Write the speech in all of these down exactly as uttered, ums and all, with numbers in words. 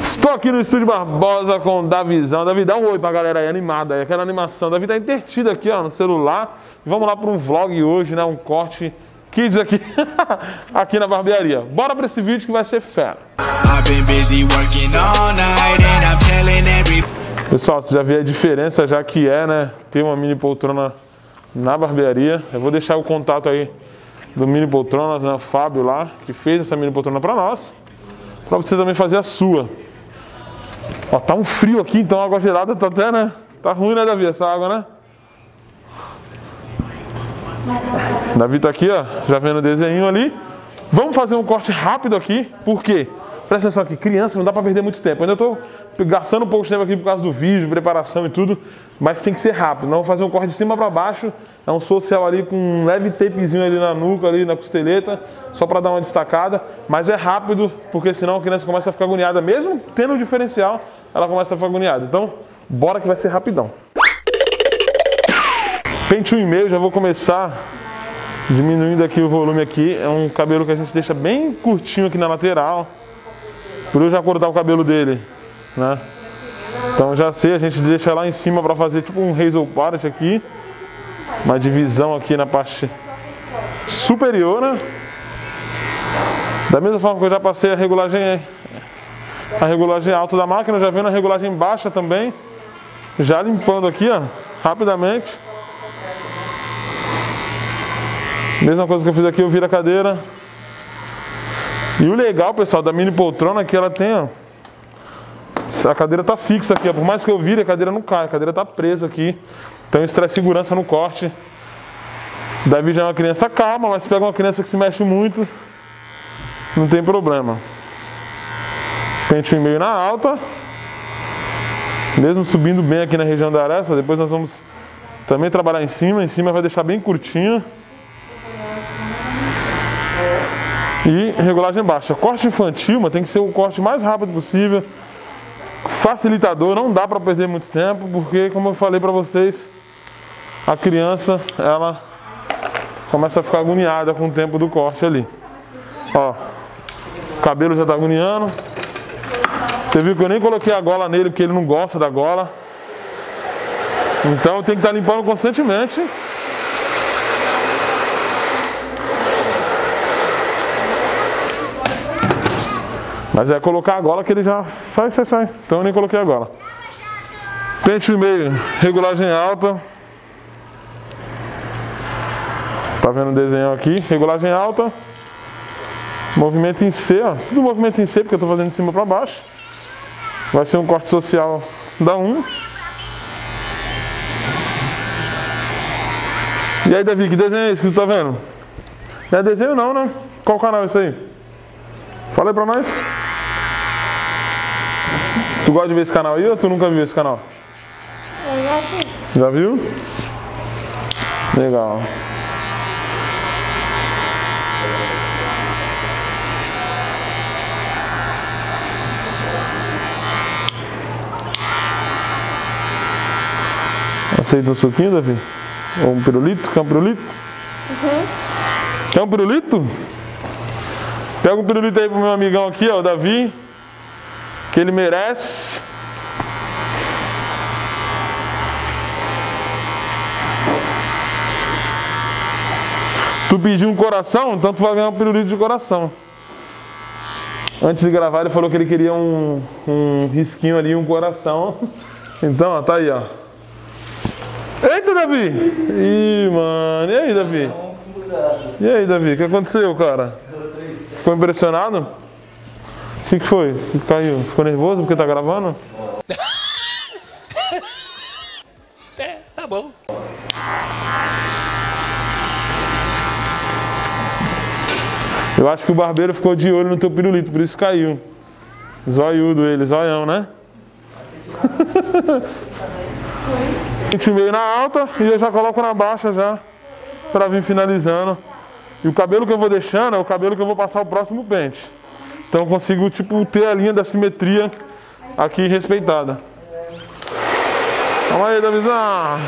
Estou aqui no Estúdio Barbosa com o Davizão. Davi, dá um oi pra galera aí, animada aí, aquela animação. Davi tá intertido aqui, ó, no celular. Vamos lá para um vlog hoje, né, um corte kids aqui, aqui na barbearia. Bora pra esse vídeo que vai ser fera. Pessoal, você já viu a diferença já que é, né, ter uma mini poltrona na barbearia. Eu vou deixar o contato aí do Mini Poltronas, né, o Fábio lá, que fez essa mini poltrona pra nós. Pra você também fazer a sua. Ó, tá um frio aqui, então a água gelada tá até, né? Tá ruim, né, Davi, essa água, né? Davi tá aqui, ó, já vendo o desenho ali. Vamos fazer um corte rápido aqui, por quê? Presta atenção aqui, criança, não dá pra perder muito tempo. Ainda tô gastando um pouco de tempo aqui por causa do vídeo, preparação e tudo, mas tem que ser rápido. Não vou fazer um corte de cima pra baixo, é um social ali com um leve tapezinho ali na nuca, ali na costeleta, só pra dar uma destacada, mas é rápido, porque senão a criança começa a ficar agoniada, mesmo tendo um diferencial, ela começa a ficar agoniada. Então, bora que vai ser rapidão. Pente um e meio, já vou começar diminuindo aqui o volume aqui. É um cabelo que a gente deixa bem curtinho aqui na lateral, por eu já cortar o cabelo dele, né? Então já sei, a gente deixa lá em cima para fazer tipo um razor part aqui, uma divisão aqui na parte superior, né? Da mesma forma que eu já passei a regulagem a regulagem alta da máquina, já vendo a regulagem baixa também, já limpando aqui, ó, rapidamente. Mesma coisa que eu fiz aqui, eu viro a cadeira. E o legal, pessoal, da mini poltrona é que ela tem, ó, a cadeira tá fixa aqui, ó. Por mais que eu vire, a cadeira não cai, a cadeira tá presa aqui. Então isso traz segurança no corte. Davi já é uma criança calma, mas se pega uma criança que se mexe muito, não tem problema. Pente um e meio na alta. Mesmo subindo bem aqui na região da aresta, depois nós vamos também trabalhar em cima. Em cima vai deixar bem curtinho. E regulagem baixa. Corte infantil, mas tem que ser o corte mais rápido possível. Facilitador, não dá para perder muito tempo, porque como eu falei para vocês, a criança, ela começa a ficar agoniada com o tempo do corte ali. Ó, o cabelo já tá agoniando. Você viu que eu nem coloquei a gola nele, porque ele não gosta da gola. Então tem que estar limpando constantemente. Mas é colocar a gola que ele já sai, sai, sai. Então eu nem coloquei a gola. Pente e meio, regulagem alta. Tá vendo o desenho aqui? Regulagem alta. Movimento em C, ó. Tudo movimento em C, porque eu tô fazendo de cima pra baixo. Vai ser um corte social da um. E aí, Davi, que desenho é esse que tu tá vendo? Não é desenho não, né? Qual canal é esse aí? Fala aí pra nós. Tu gosta de ver esse canal aí ou tu nunca viu esse canal? Eu já vi. Já viu? Legal. Aceita um suquinho, Davi? Ou um pirulito? Quer um pirulito? Uhum. Quer um pirulito? Pega um pirulito aí pro meu amigão aqui, ó, o Davi, que ele merece. Tu pediu um coração, então tu vai ganhar um pirulito de coração. Antes de gravar ele falou que ele queria um, um risquinho ali, um coração. Então, ó, tá aí, ó. Eita, Davi! Ih, mano, e aí, Davi? E aí, Davi, o que aconteceu, cara? Ficou impressionado? O que, que foi? Caiu? Ficou nervoso porque tá gravando? É, tá bom. Eu acho que o barbeiro ficou de olho no teu pirulito, por isso caiu. Zoiudo ele, zoião, né? Pente meio na alta e eu já coloco na baixa já, pra vir finalizando. E o cabelo que eu vou deixando é o cabelo que eu vou passar o próximo pente. Então eu consigo, tipo, ter a linha da simetria aqui respeitada. Vamos aí, Davizão.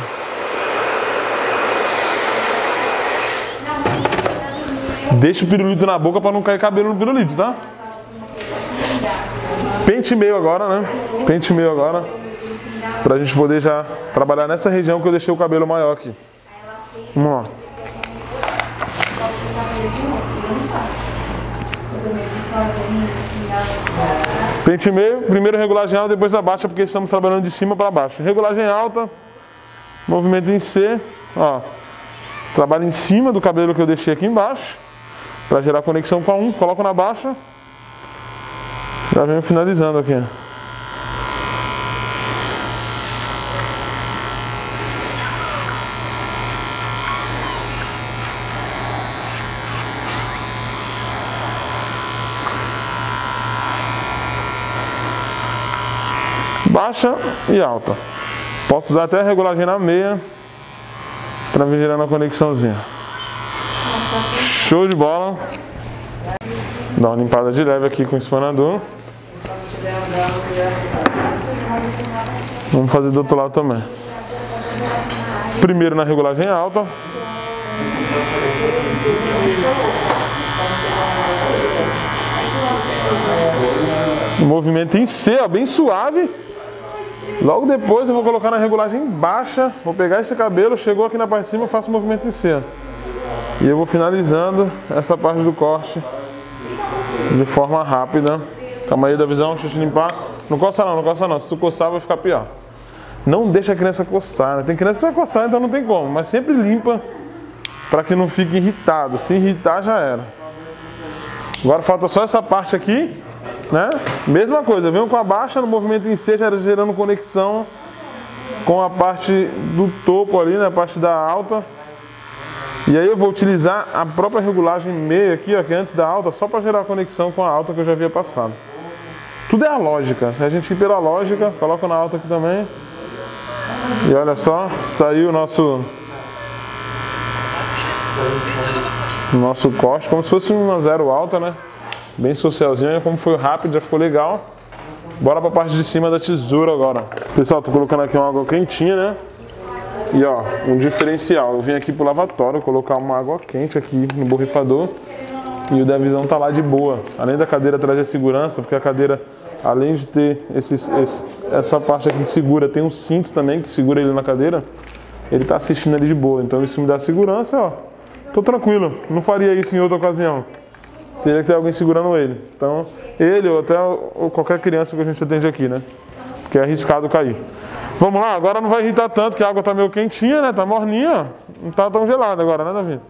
Deixa o pirulito na boca para não cair cabelo no pirulito, tá? Pente meio agora, né? Pente meio agora. Pra gente poder já trabalhar nessa região que eu deixei o cabelo maior aqui. Vamos lá. Pente meio, primeiro regulagem alta, depois abaixa, porque estamos trabalhando de cima para baixo. Regulagem alta, movimento em C, ó. Trabalho em cima do cabelo que eu deixei aqui embaixo, para gerar conexão com a um, coloco na baixa. Já venho finalizando aqui. Baixa e alta. Posso usar até a regulagem na meia para vir gerando a conexãozinha. Show de bola. Dá uma limpada de leve aqui com o espanador. Vamos fazer do outro lado também. Primeiro na regulagem alta. Movimento em C, ó, bem suave. Logo depois eu vou colocar na regulagem baixa. Vou pegar esse cabelo, chegou aqui na parte de cima, eu faço o movimento em C. E eu vou finalizando essa parte do corte de forma rápida. Calma aí da visão, deixa eu te limpar. Não coça não, não coça não. Se tu coçar vai ficar pior. Não deixa a criança coçar, né? Tem criança que vai coçar, então não tem como. Mas sempre limpa para que não fique irritado. Se irritar já era. Agora falta só essa parte aqui, né? Mesma coisa, venho com a baixa no movimento em C, já gerando conexão com a parte do topo ali, né? A parte da alta. E aí eu vou utilizar a própria regulagem meia aqui, ó, que é antes da alta, só para gerar conexão com a alta que eu já havia passado. Tudo é a lógica. Se a gente ir pela lógica, coloca na alta aqui também. E olha só, está aí o nosso nosso corte, como se fosse uma zero alta, né? Bem socialzinho, como foi rápido, já ficou legal. Bora pra parte de cima da tesoura agora. Pessoal, tô colocando aqui uma água quentinha, né? E ó, um diferencial, eu vim aqui pro lavatório colocar uma água quente aqui no borrifador. E o da visão tá lá de boa. Além da cadeira trazer segurança, porque a cadeira, além de ter esses, esse, essa parte aqui que segura, tem um cinto também que segura ele na cadeira. Ele tá assistindo ali de boa, então isso me dá segurança, ó. Tô tranquilo, não faria isso em outra ocasião. Teria que ter alguém segurando ele. Então, ele ou até ou qualquer criança que a gente atende aqui, né? Porque é arriscado cair. Vamos lá, agora não vai irritar tanto, que a água tá meio quentinha, né? Tá morninha, não tá tão gelada agora, né, Davi?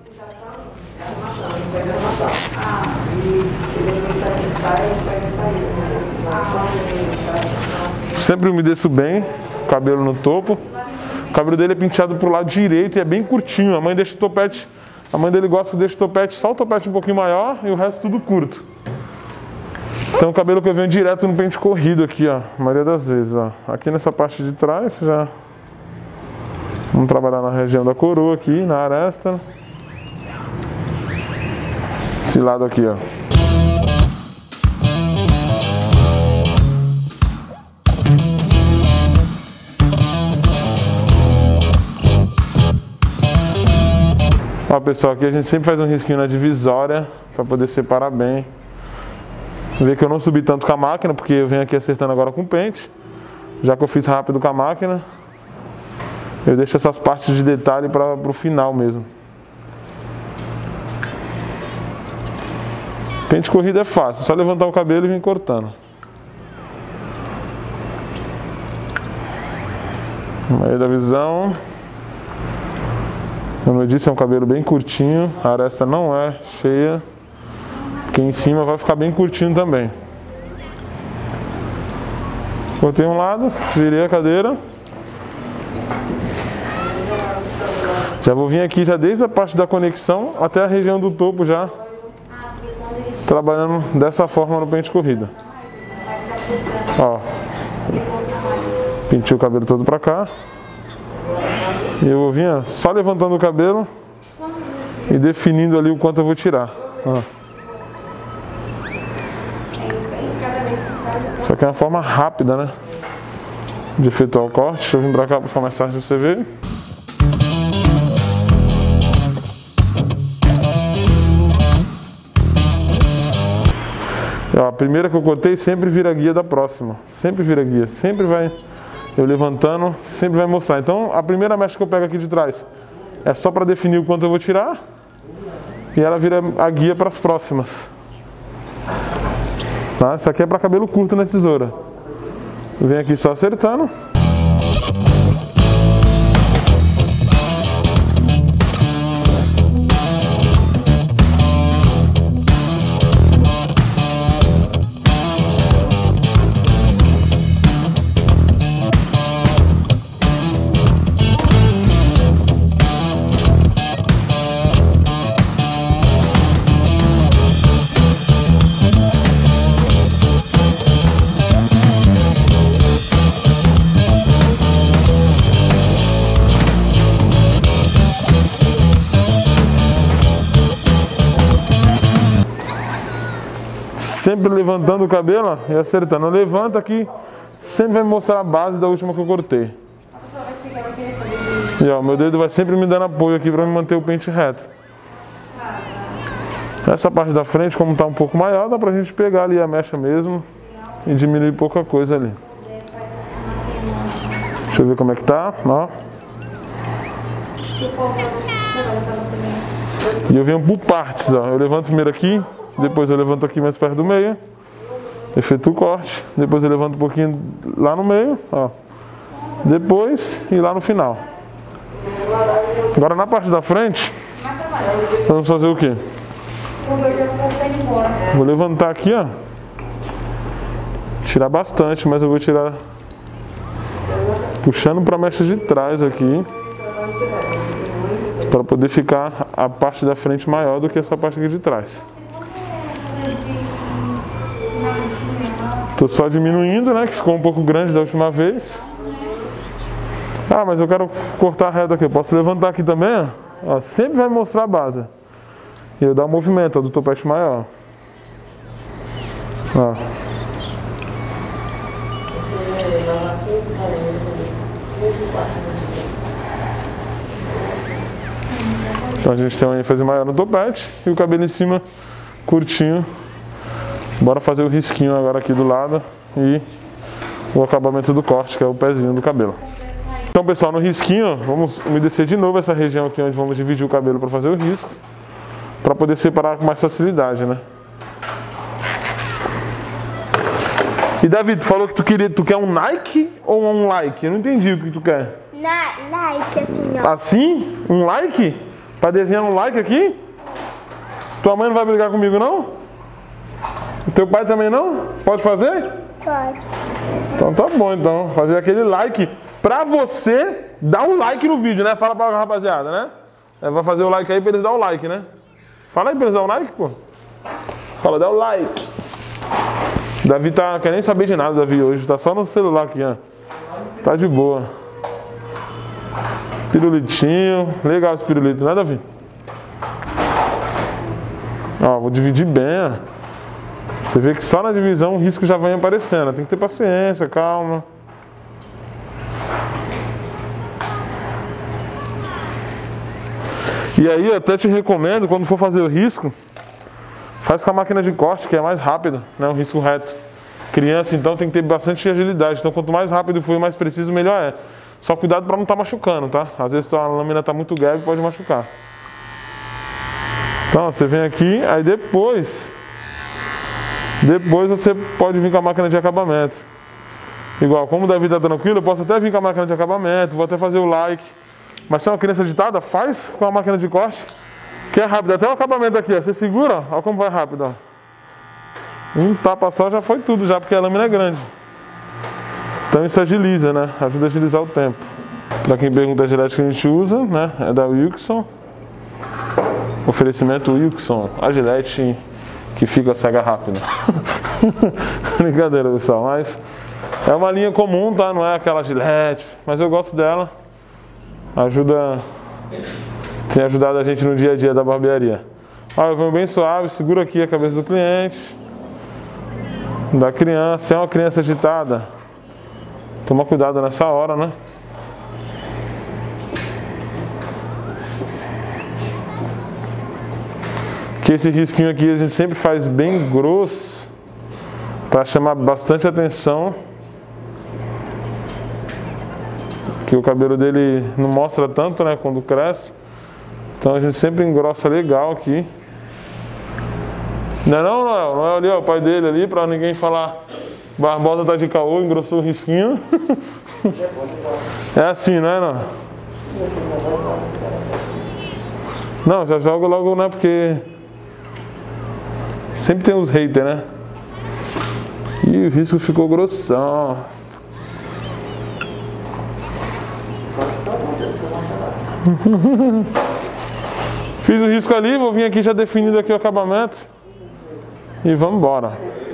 Sempre umedeço bem, cabelo no topo. O cabelo dele é penteado pro lado direito e é bem curtinho. A mãe deixa o topete, a mãe dele gosta de deixar o topete, só o topete um pouquinho maior e o resto tudo curto. Então o cabelo que eu venho direto no pente corrido aqui, ó, a maioria das vezes, ó. Aqui nessa parte de trás, já vamos trabalhar na região da coroa aqui, na aresta. Esse lado aqui, ó. Ó, pessoal, aqui a gente sempre faz um risquinho na divisória para poder separar bem. Vê que eu não subi tanto com a máquina, porque eu venho aqui acertando agora com o pente. Já que eu fiz rápido com a máquina, eu deixo essas partes de detalhe para o final mesmo. Pente corrido é fácil, só levantar o cabelo e vir cortando. Aí da visão. Como eu disse, é um cabelo bem curtinho, a aresta não é cheia, porque em cima vai ficar bem curtinho também. Cortei um lado, virei a cadeira. Já vou vir aqui já desde a parte da conexão até a região do topo já, trabalhando dessa forma no pente corrida. Ó, pentei o cabelo todo pra cá. E eu vou vir ó, só levantando o cabelo e definindo ali o quanto eu vou tirar. Ó. Isso aqui é uma forma rápida, né? De efetuar o corte. Deixa eu vir pra cá para ficar mais fácil de você ver. Ó, a primeira que eu cortei sempre vira guia da próxima. Sempre vira guia. Sempre vai, eu levantando, sempre vai mostrar. Então a primeira mecha que eu pego aqui de trás é só para definir o quanto eu vou tirar. E ela vira a guia para as próximas. Tá? Isso aqui é para cabelo curto na tesoura. Vem aqui só acertando. Sempre levantando o cabelo ó, e acertando. Levanta aqui, sempre vai mostrar a base da última que eu cortei. E ó, meu dedo vai sempre me dando apoio aqui para me manter o pente reto. Essa parte da frente, como está um pouco maior, dá pra gente pegar ali a mecha mesmo e diminuir pouca coisa ali. Deixa eu ver como é que tá, ó. E eu venho por partes, ó. Eu levanto primeiro aqui. Depois eu levanto aqui mais perto do meio, efetuo o corte, depois eu levanto um pouquinho lá no meio, ó. Depois e lá no final. Agora na parte da frente, vamos fazer o quê? Vou levantar aqui, ó. Tirar bastante, mas eu vou tirar puxando para a mecha de trás aqui, para poder ficar a parte da frente maior do que essa parte aqui de trás. Tô só diminuindo, né? Que ficou um pouco grande da última vez. Ah, mas eu quero cortar reto aqui. Eu posso levantar aqui também, ó. Ó, sempre vai mostrar a base. E eu dar um movimento, ó, do topete maior. Ó. Então a gente tem uma ênfase maior no topete e o cabelo em cima curtinho. Bora fazer o risquinho agora aqui do lado e o acabamento do corte, que é o pezinho do cabelo. Então pessoal, no risquinho, vamos umedecer de novo essa região aqui onde vamos dividir o cabelo para fazer o risco, para poder separar com mais facilidade, né? E Davi, tu falou que tu queria, tu quer um Nike ou um like? Eu não entendi o que tu quer. Na, like, assim, ó. Assim? Um like? Para desenhar um like aqui? Tua mãe não vai brigar comigo não? O teu pai também não? Pode fazer? Pode. Então tá bom, então. Fazer aquele like pra você dar um like no vídeo, né? Fala pra rapaziada, né? É, vai fazer o like aí pra eles dar o like, né? Fala aí pra eles dar o like, pô. Fala, dá o like. Davi tá... quer nem saber de nada, Davi, hoje. Tá só no celular aqui, ó. Tá de boa. Pirulitinho. Legal esse pirulito, né, Davi? Ó, vou dividir bem, ó. Você vê que só na divisão o risco já vem aparecendo. Tem que ter paciência, calma. E aí eu até te recomendo, quando for fazer o risco, faz com a máquina de corte, que é mais rápido, né? Um risco reto. Criança, então, tem que ter bastante agilidade. Então, quanto mais rápido for e mais preciso, melhor é. Só cuidado para não estar machucando, tá? Às vezes a lâmina está muito grave e pode machucar. Então, você vem aqui, aí depois... Depois você pode vir com a máquina de acabamento. Igual, como o Davi tá tranquilo, eu posso até vir com a máquina de acabamento, vou até fazer o like. Mas se é uma criança agitada, faz com a máquina de corte, que é rápido. Até o acabamento aqui, ó. Você segura, ó, como vai rápido, ó. Um tapa só já foi tudo, já, porque a lâmina é grande. Então isso agiliza, né? Ajuda a agilizar o tempo. Pra quem pergunta a gilete que a gente usa, né? É da Wilson. Oferecimento Wilson, a gilete que fica cega rápido. Brincadeira, pessoal, mas é uma linha comum, tá? Não é aquela gilete, mas eu gosto dela. Ajuda, tem ajudado a gente no dia a dia da barbearia. Ó, eu venho bem suave, seguro aqui a cabeça do cliente, da criança. Se é uma criança agitada, toma cuidado nessa hora, né? Que esse risquinho aqui a gente sempre faz bem grosso, Para chamar bastante atenção. Que o cabelo dele não mostra tanto, né, quando cresce. Então a gente sempre engrossa legal aqui. Não é não, Noel? Noel ali, ó, o pai dele ali, pra ninguém falar Barbosa tá de caô, engrossou o risquinho. É assim, não é, não? Não, já jogo logo, né, porque sempre tem os haters, né? Ih, o risco ficou grossão. Fiz o risco ali, vou vir aqui já definido aqui o acabamento. E vamos embora.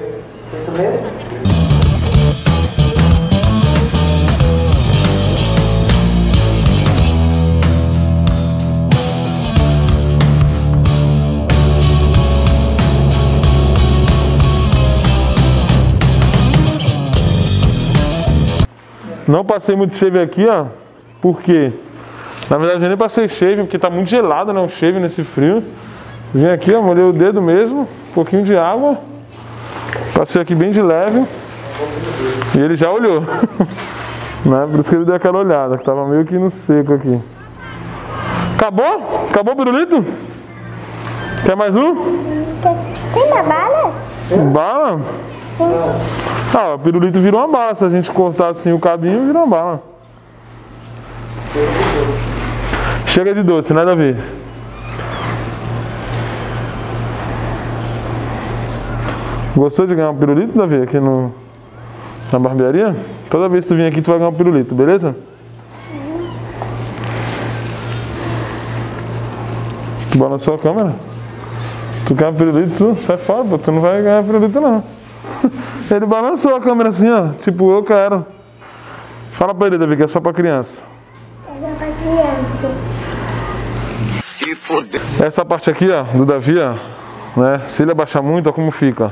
Não passei muito shave aqui, ó. Por quê? Na verdade eu nem passei shave, porque tá muito gelado, né, o shave nesse frio. Vim aqui, ó, molhei o dedo mesmo, um pouquinho de água. Passei aqui bem de leve. E ele já olhou. Né? Por isso que ele deu aquela olhada, que tava meio que no seco aqui. Acabou? Acabou o pirulito? Quer mais um? Tem uma bala? Bala? Ah, o pirulito virou uma bala. Se a gente cortar assim o cabinho, vira uma bala. Chega de doce, né, Davi? Gostou de ganhar um pirulito, Davi, aqui no, na barbearia? Toda vez que tu vir aqui, tu vai ganhar um pirulito, beleza? Tu balançou a câmera? Tu quer um pirulito, tu sai fora, pô. Tu não vai ganhar pirulito, não. Ele balançou a câmera assim, ó. Tipo, eu quero. Fala pra ele, Davi, que é só pra criança. É só pra criança. Essa parte aqui, ó, do Davi, ó, né? Se ele abaixar muito, ó, como fica.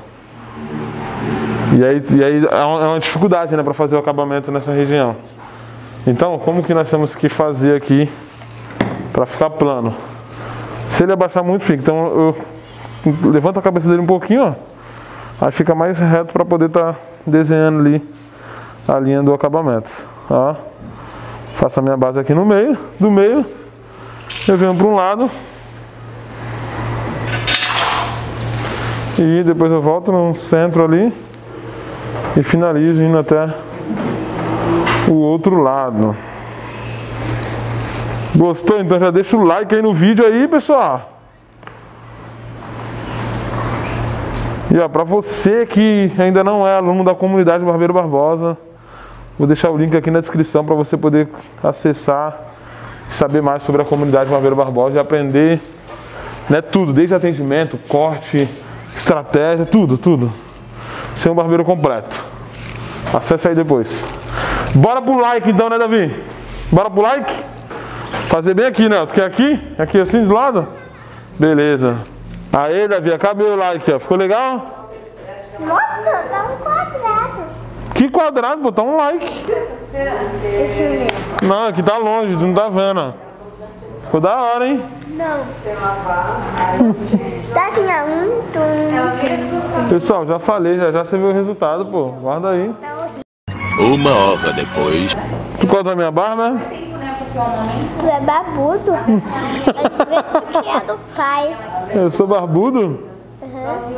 E aí, e aí é uma dificuldade, né, para fazer o acabamento nessa região. Então, como que nós temos que fazer aqui para ficar plano? Se ele abaixar muito, fica. Então, eu levanto a cabeça dele um pouquinho, ó. Aí fica mais reto para poder estar tá desenhando ali a linha do acabamento. Ó. Faço a minha base aqui no meio, do meio. Eu venho para um lado. E depois eu volto no centro ali. E finalizo indo até o outro lado. Gostou? Então já deixa o like aí no vídeo aí, pessoal. E ó, pra você que ainda não é aluno da comunidade Barbeiro Barbosa, vou deixar o link aqui na descrição para você poder acessar e saber mais sobre a comunidade Barbeiro Barbosa e aprender, né, tudo, desde atendimento, corte, estratégia, tudo, tudo. Ser um barbeiro completo. Acesse aí depois. Bora pro like então, né, Davi? Bora pro like? Fazer bem aqui, né? Tu quer aqui? Aqui assim, do lado? Beleza. Aí, Davi, acabei o like, ó. Ficou legal? Nossa, tá um quadrado. Que quadrado? Botar um like. Deixa eu ver. Não, aqui tá longe, tu não tá vendo, ó. Ficou da hora, hein? Não. Tá assim, ó. Um, tum. Pessoal, já falei, já já você viu o resultado, pô. Guarda aí. Uma hora depois. Tu corta a minha barba? Tu é barbudo? Às vezes tu que é do pai. Eu sou barbudo? Uhum.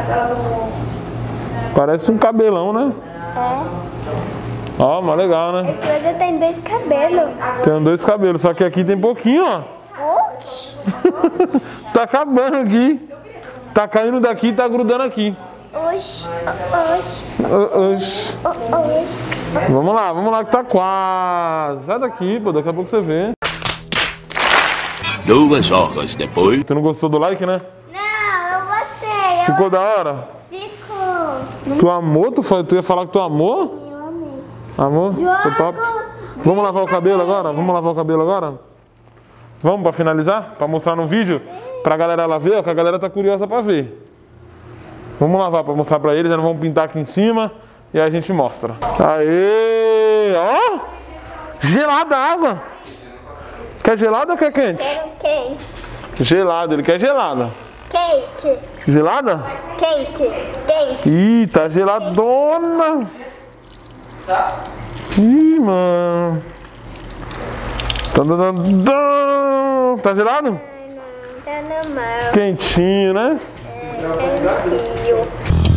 Parece um cabelão, né? É. Ó, mas legal, né? Esse coisa tem dois cabelos. Tem dois cabelos, só que aqui tem pouquinho, ó. Oxi. Tá acabando aqui. Tá caindo daqui e tá grudando aqui. Oxi. Oxi. O- Oxi. Oxi. Vamos lá, vamos lá que tá quase. Sai daqui, pô, daqui a pouco você vê. Duas horas depois. Tu não gostou do like, né? Não, eu gostei. Eu... Ficou da hora? Ficou. Tu amou? Tu, fa- tu ia falar que tu amou? Eu amei. Amor? Foi top. Vamos lavar o cabelo agora? Vamos lavar o cabelo agora? Vamos pra finalizar? Pra mostrar no vídeo? Pra galera lá ver, ó, que a galera tá curiosa pra ver. Vamos lavar pra mostrar pra eles, já não vamos pintar aqui em cima e aí a gente mostra. Aê! Ó! Gelada a água! Quer gelada ou quer quente? Quero quente. Gelado, ele quer gelada. Quente. Gelada? Quente, quente. Ih, tá geladona. Ih, mano. Tá gelado? Não, tá normal. Quentinho, né? É, quentinho.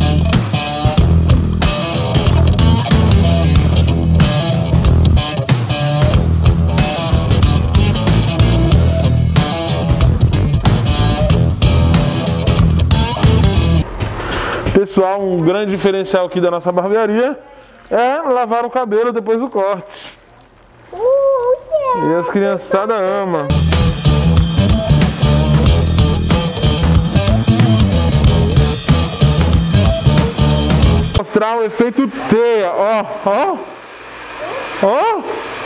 Pessoal, um grande diferencial aqui da nossa barbearia é lavar o cabelo depois do corte. Uh, yeah. E as criançadas amam. Vou mostrar o efeito teia, ó, ó, ó,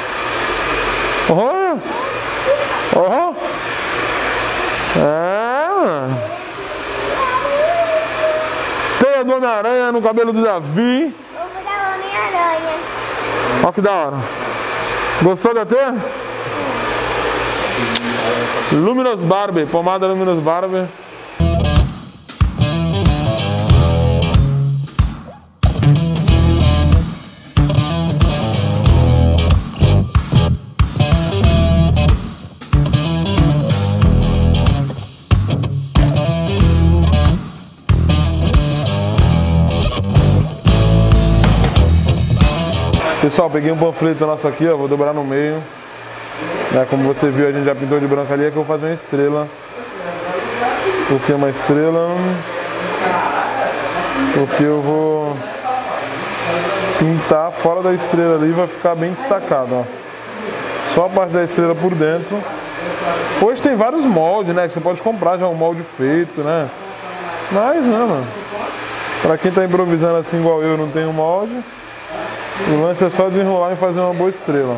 ó, ó, é, teia do Homem-Aranha no cabelo do Davi. Ovo da Homem-Aranha. Ó que da hora. Gostou da teia? Luminous Barber, pomada Luminous Barber. Pessoal, peguei um panfleto nosso aqui, ó, vou dobrar no meio. É, como você viu, a gente já pintou de branco ali, é que eu vou fazer uma estrela. Por que uma estrela? Porque eu vou pintar fora da estrela ali e vai ficar bem destacado, ó. Só a parte da estrela por dentro. Hoje tem vários moldes, né, que você pode comprar já um molde feito, né. Mas, né, mano, pra quem tá improvisando assim igual eu, não tem um molde, o lance é só desenrolar e fazer uma boa estrela.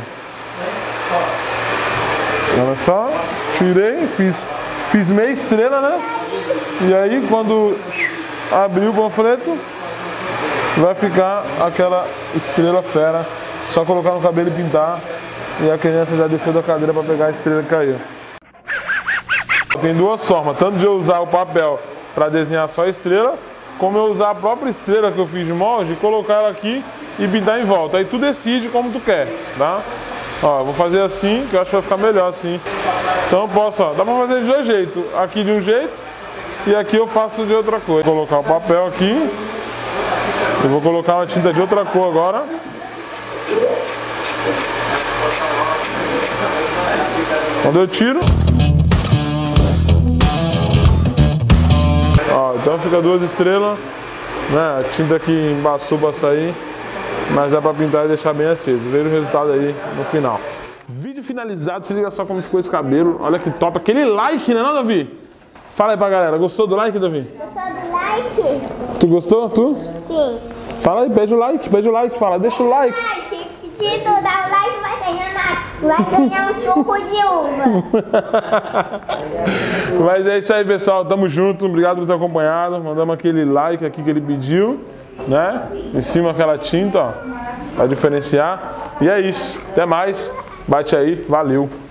Olha só, tirei, fiz, fiz meia estrela, né? E aí quando abrir o panfleto, vai ficar aquela estrela fera. Só colocar no cabelo e pintar. E a criança já desceu da cadeira para pegar a estrela que caiu. Tem duas formas, tanto de eu usar o papel para desenhar só a estrela, como eu usar a própria estrela que eu fiz de molde e colocar ela aqui e pintar em volta. Aí tu decide como tu quer, tá? Ó, eu vou fazer assim, que eu acho que vai ficar melhor assim. Então eu posso, ó, dá pra fazer de dois jeitos. Aqui de um jeito e aqui eu faço de outra coisa. Vou colocar o papel aqui. Eu vou colocar uma tinta de outra cor agora. Quando eu tiro, ó, então fica duas estrelas, né? A tinta aqui embaçou pra sair, mas é pra pintar e deixar bem aceso. Veja o resultado aí no final. Vídeo finalizado, se liga só como ficou esse cabelo. Olha que top. Aquele like, né, não, Davi? Fala aí pra galera. Gostou do like, Davi? Gostou do like? Tu gostou? Tu? Sim. Fala aí, pede o like, pede o like, fala, deixa o like. Like. Se tu dar o like, vai ganhar, vai ganhar um suco de uva. Mas é isso aí, pessoal. Tamo junto. Obrigado por ter acompanhado. Mandamos aquele like aqui que ele pediu, né? Em cima aquela tinta, ó, pra diferenciar. E é isso. Até mais. Bate aí. Valeu.